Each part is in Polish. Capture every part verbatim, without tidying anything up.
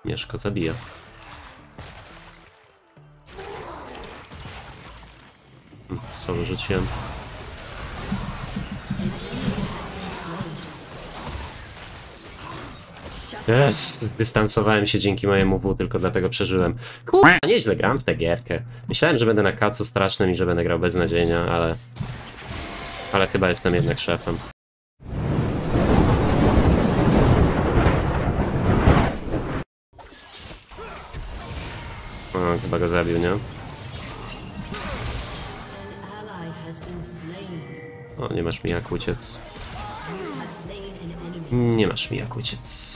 Mieszko zabija. Słowo rzuciłem. Jest, dystansowałem się dzięki mojemu W, tylko dlatego przeżyłem. Kurwa, nieźle gram w tę gierkę. Myślałem, że będę na kacu strasznym i że będę grał beznadziejnie, ale... Ale chyba jestem jednak szefem. O, chyba go zabił, nie? O, nie masz mi jak uciec. Nie masz mi jak uciec.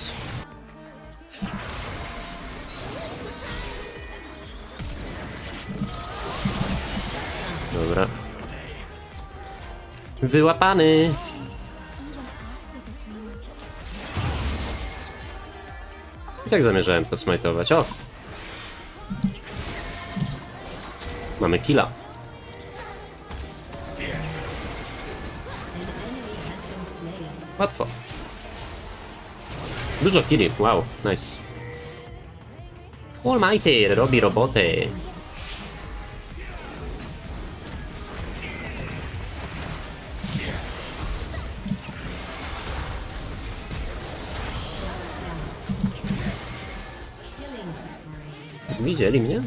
Dobra. Wyłapany! I tak zamierzałem to smajtować. O! Mamy killa. Łatwo. Dużo killi, wow, nice. Almighty robi robotę. Widzieli mnie?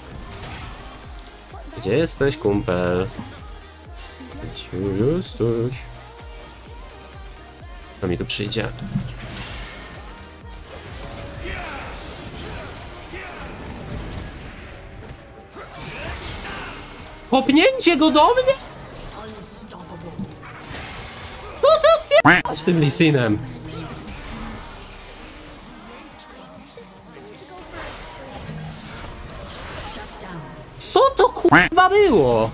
Gdzie jesteś, kumpel? Gdzie jesteś? To mi tu przyjdzie. Popnięcie go do mnie? No to odpie... z tym Lee Sinem. Co to kurwa było?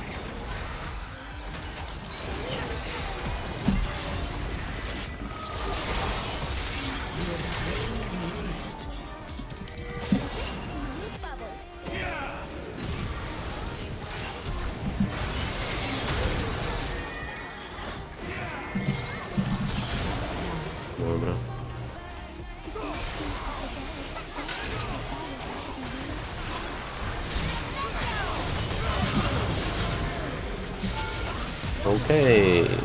Dobra. Okej. Okay.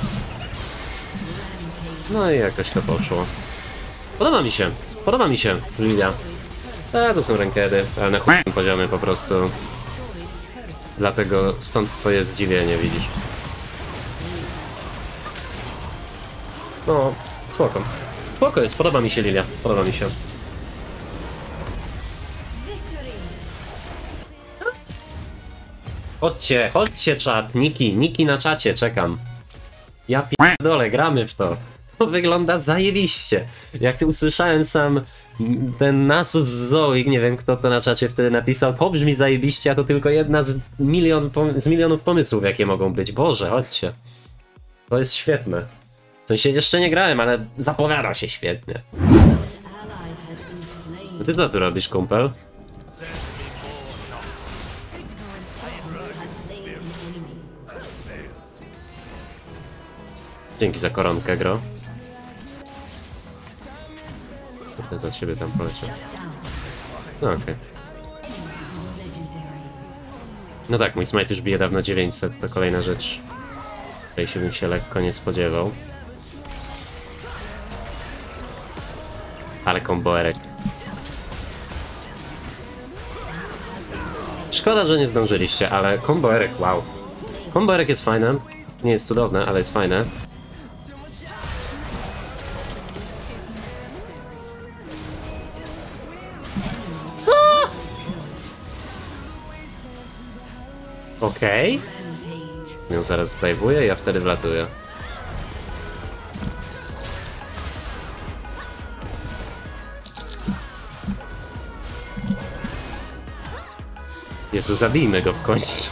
No i jakoś to poszło. Podoba mi się. Podoba mi się, Lilia. A, to są rankedy, ale na chłopnym poziomie po prostu. Dlatego stąd twoje zdziwienie, widzisz. No, spoko. Spoko jest, podoba mi się Lilia. Podoba mi się. Chodźcie, chodźcie czat, Niki, Niki na czacie, czekam. Ja pierdolę, gramy w to. To wygląda zajebiście. Jak usłyszałem sam ten nasus z Zoe, nie wiem kto to na czacie wtedy napisał, to brzmi zajebiście, a to tylko jedna z, milion, z milionów pomysłów jakie mogą być. Boże, chodźcie. To jest świetne. W sensie jeszcze nie grałem, ale zapowiada się świetnie. No ty co tu robisz, kumpel? Dzięki za koronkę, gro. Trochę za ciebie tam poleciał. No okej. Okay. No tak, mój smite już bije dawno dziewięćset, to kolejna rzecz, której się bym się lekko nie spodziewał. Ale komboerek. Szkoda, że nie zdążyliście, ale komboerek, wow. Komboerek jest fajne. Nie jest cudowne, ale jest fajne. Okej. Okay. Ją zaraz zdejmuję, ja wtedy wlatuję. Jezu, zabijmy go w końcu.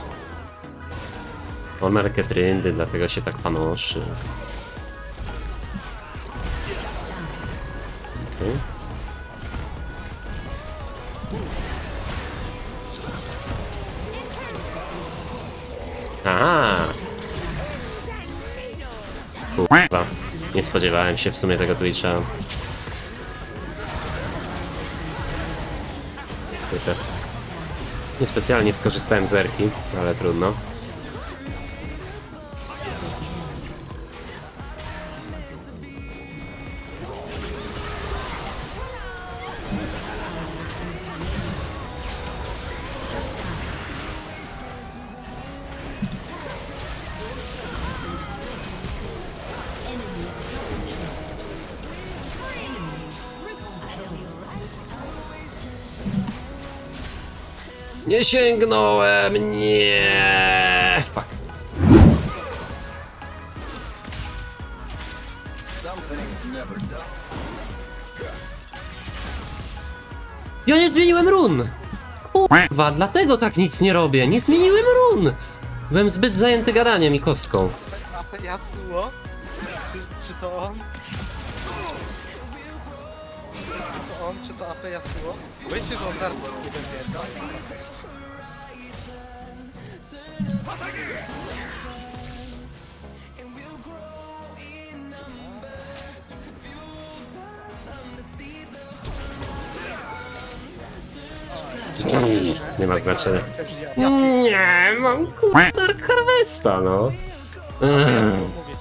On ma takie tryndy, dlatego się tak panoszy. Okay. Aha! Kurwa. Nie spodziewałem się w sumie tego Twitcha. ukryte. Niespecjalnie skorzystałem z erki, ale trudno. Nie sięgnąłem, nie. Fuck. Ja nie zmieniłem run! Kurwa, dlatego tak nic nie robię. Nie zmieniłem run! Byłem zbyt zajęty gadaniem i kostką. A Yasuo? Czy, czy to on? Czy to on, czy to A P Yasuo? Boję się, że on zaraz nie będzie. Nie ma znaczenia. Nie, mam kurwa Dark Harvesta, no. Ech. Mówić.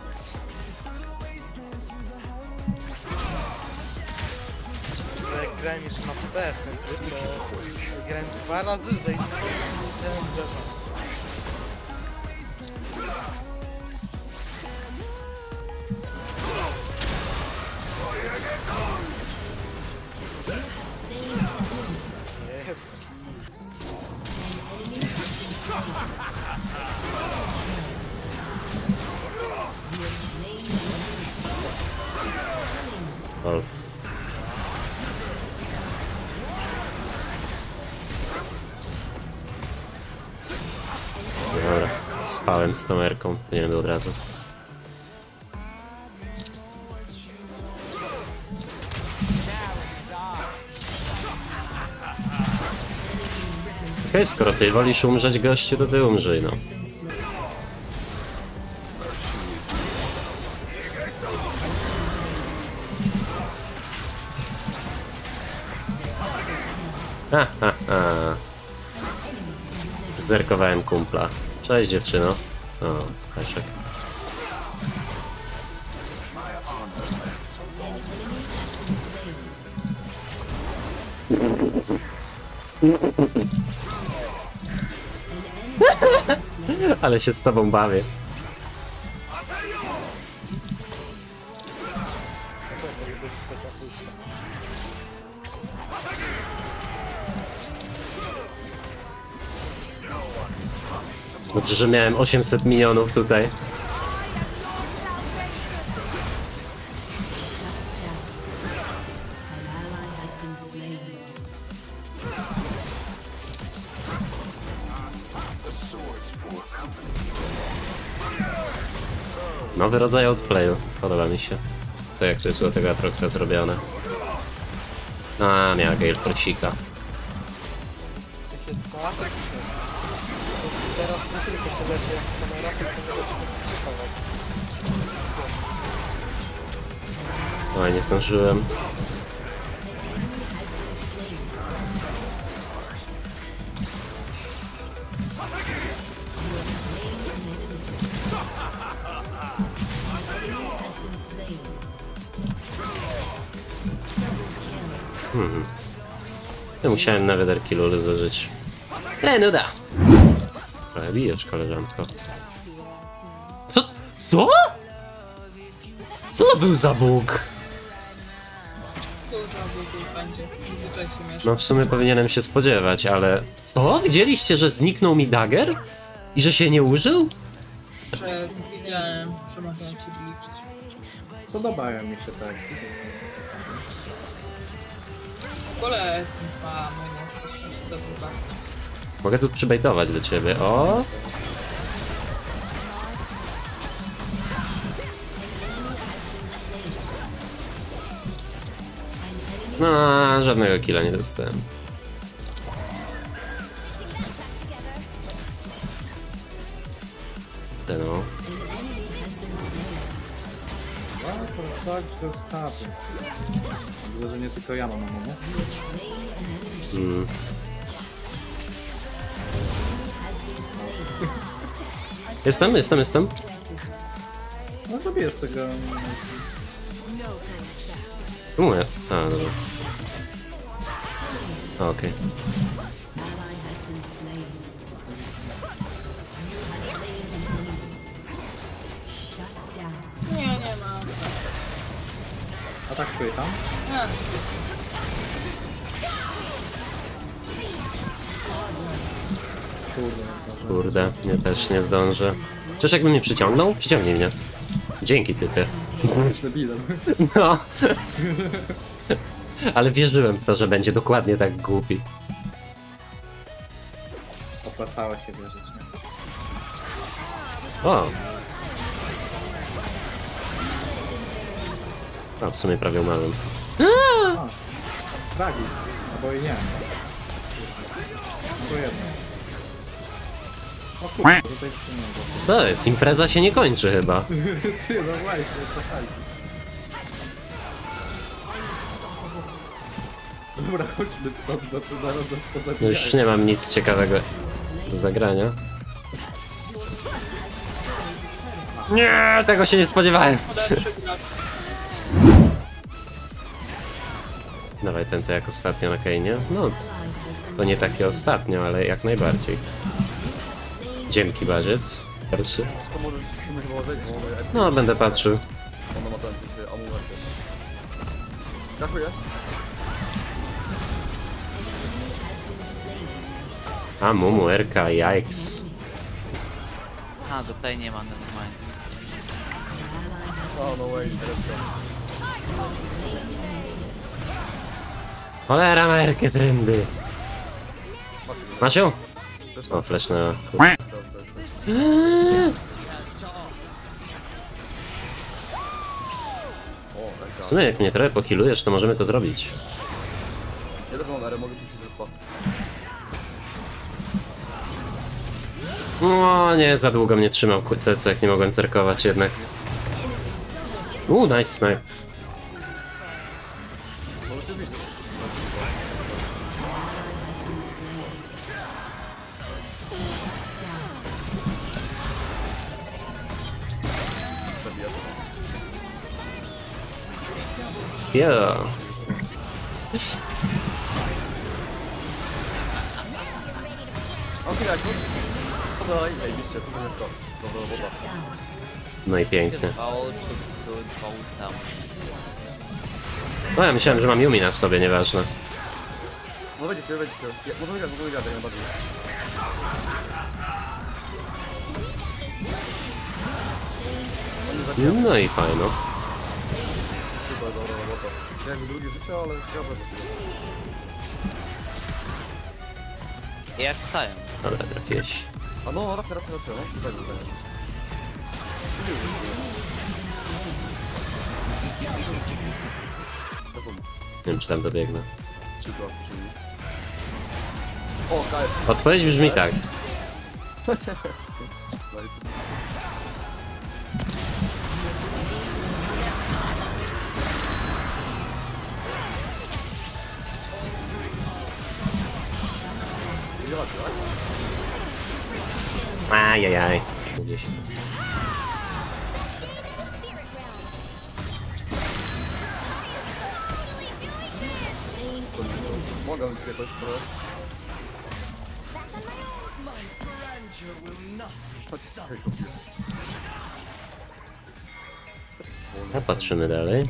Że jak grałem jeszcze na P B ten tryb, to grałem dwa razy, zejdę i ten drzewa. Jest. Ol. Dobra, spałem z tą erką, nie wiem, od razu. Okej, okay, skoro ty wolisz umrzeć, gościu, to ty umrzyj, no. Ha, ha, ha. Zerkowałem kumpla. Cześć, dziewczyno. O, Peszek. Ale się z tobą bawię. Dobrze, że miałem osiemset milionów tutaj. Nowy rodzaj outplayu. Podoba mi się. To jak to jest u tego Atroxa zrobione. A, miała Gale Prosika. Teraz nie tylko się leży jak kamera, tylko może się schować. Oj, nie zdążyłem. Hmm. Ja musiałem nawet Erkilul zużyć. E, no da. Ale bijesz, koleżanko. Co? Co? Co to był za Bóg? No w sumie powinienem się spodziewać, ale... Co? Widzieliście, że zniknął mi dagger? I że się nie użył? Że widziałem, że można cię liczyć. Podobają mi się tak. W ogóle jestem dwa moje do dwa. Mogę tu przybejtować do ciebie, o! No, żadnego killa nie dostałem. Ten o. A, to tak, to jest kapy. Myślę, że nie tylko ja mam, nie? Mm. Jestem, jestem, jestem. No zabierz tego. Tu mówię. A, dobra. A, okej. Nie, nie ma. Atakuję tam. Nie. Kurde, no to, że... Kurde, mnie też nie zdążę. Czyż jakby mnie przyciągnął? Przyciągnij mnie. Dzięki, typy. Bądź debilem. No. Ale wierzyłem w to, że będzie dokładnie tak głupi. Opłacało się wierzyć, nie? O! A, w sumie prawie umarłem. A, tragi. Albo i nie. Albo jedno. O kurde, tutaj się nie da. Co jest? Impreza się nie kończy chyba. Ty, no właśnie, to fajnie. Dobra, chodźmy stąd, bo to zaraz nas pozabijają. Już nie mam nic ciekawego do zagrania. Nie, tego się nie spodziewałem. Lepszy gracz. Dawaj ten to jak ostatnio na Kane'ie. No, to nie takie ostatnio, ale jak najbardziej. Dzięki, budget. Pierwszy. To możesz się wyłożyć, bo mogę... No, będę patrzył. Ona ma ten, się amuletę. Dziękuję. A, Mumu, R K, yikes. A, tutaj nie ma normalnie. O, no way, teraz to. Cholera, Merkę trendy. Masz ją? O, flash na... W sumie jak mnie trochę pochilujesz, to możemy to zrobić. Ja też mam erę, mogę puścić ze spa. No nie, za długo mnie trzymał C C, jak nie mogłem cerkować jednak. Uuu, nice snipe. Yeah. Okej, jak to? To dalej, ej, widzicie, to będzie to. Dobra robota. No i pięknie. Paul, Cud, Paul tam. No ja myślałem, że mam Yumi na sobie, nieważne. No wejdziecie, wejdziecie. Ja, możemy grać, możemy grać, jak najbardziej. No i fajno. Super, dobra robota. Jakby drugie życie, ale ciekawe. Jak wstają? Dobra, trafiłeś. A no, raczej, raczej, raczej, no. Tutaj, tutaj. Nie wiem, czy tam dobiegnę. Trzy kroki, czyli... O, K S. Odpowiedź brzmi tak. Ajajaj. Gdzieś. Mogę ci jakoś trochę. A patrzymy dalej.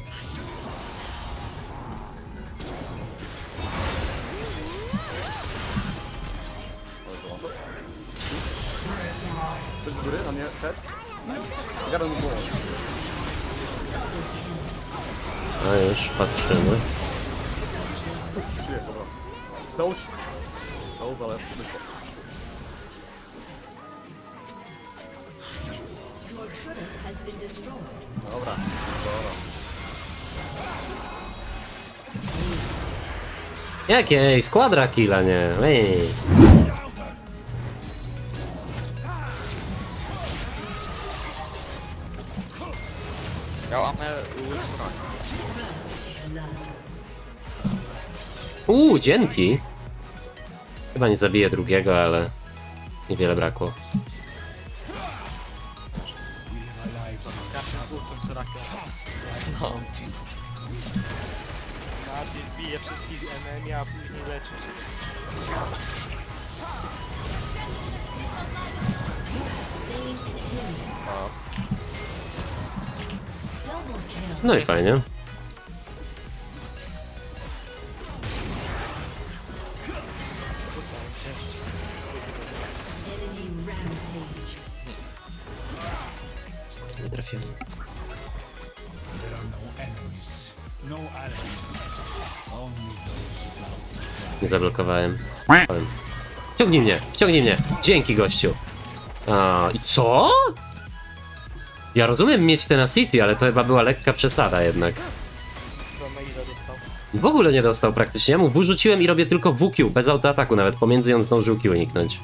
Ktoś z góry, na mnie, head? Garen mu było. A już patrzymy. Czuję, dobra. Dołóż. Dołóż, ale wyszło. Dobra, dobra. Jakiej? Składra killa, nie? Ej. Ja mamy Uuu, dzięki. Chyba nie zabiję drugiego, ale niewiele brakło. Każdy słucham Soraka. No. Najpierw bije wszystkich enemy, a później leczy się. No i fajnie. Nie trafiłem. Nie zablokowałem. Spałem. Wciągnij mnie, wciągnij mnie. Dzięki, gościu. A, i co? Ja rozumiem mieć tenacity, ale to chyba była lekka przesada jednak. To na ile dostał? W ogóle nie dostał praktycznie. Ja mu W rzuciłem i robię tylko W Q, bez autoataku nawet. Pomiędzy on zdążył Q uniknąć.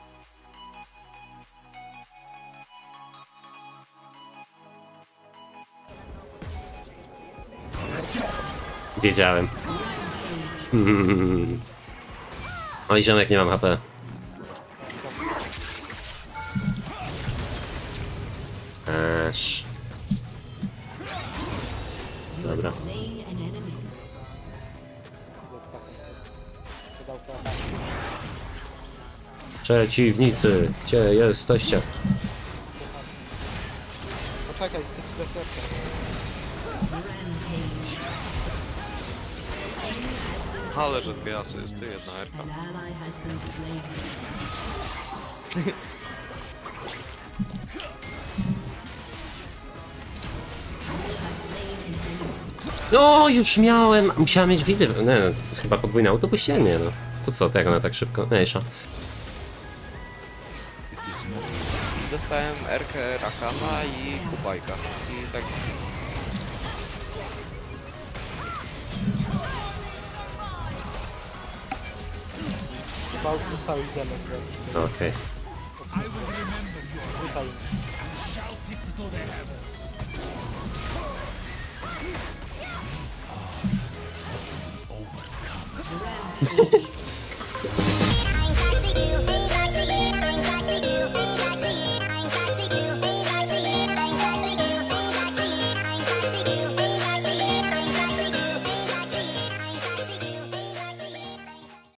Wiedziałem. Oj, ziomek, nie mam H P. Aż. Dobra. Przeciwnicy, gdzie jesteście? Poczekaj, ty ci deserka. Ale że dwie asysty, jedna erka. No, już miałem. Musiałem mieć wizję. Nie, to jest chyba podwójne autopuścienie, no. To co, to jak ona tak szybko? Mniejsza. Dostałem erkę Rakana i Kubajka. I tak... Chyba już dostałeś demek zrobić. Okej. Tutaj.